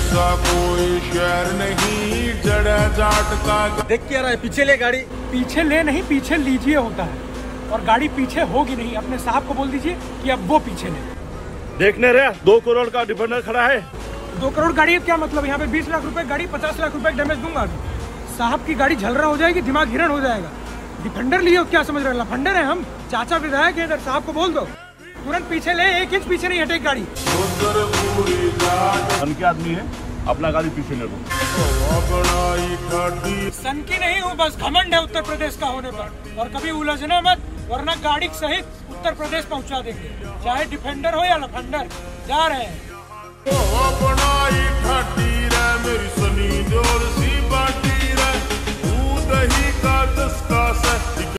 ऐसा कोई शहर नहीं जड़ा जाट का। देख क्या रहा है, पीछे ले गाड़ी। पीछे ले नहीं, पीछे लीजिए होता है, और गाड़ी पीछे होगी नहीं। अपने साहब को बोल दीजिए कि अब वो पीछे ले। देखने रहे 2 करोड़ का डिफेंडर खड़ा है। 2 करोड़ गाड़ी है, क्या मतलब? यहाँ पे 20 लाख रुपए गाड़ी, 50 लाख रुपए डैमेज दूंगा। साहब की गाड़ी झलरा हो जाएगी, दिमाग हिरण हो जाएगा। डिफेंडर लिए क्या समझ रहे? लफंडर है हम, चाचा विधायक है इधर। साहब को बोल दो तुरंत पीछे ले, 1 इंच पीछे नहीं हटेगी गाड़ी। सन के आदमी है, अपना गाड़ी पीछे ले लो। सन की नहीं हूँ, बस घमंड है उत्तर प्रदेश का होने पर। और कभी उलझना मत, वरना गाड़ी सहित उत्तर प्रदेश पहुँचा देंगे, चाहे डिफेंडर हो या लफंडर। जा रहे हैं। मेरी सनी जोर सी बाटी रे, दही का दस का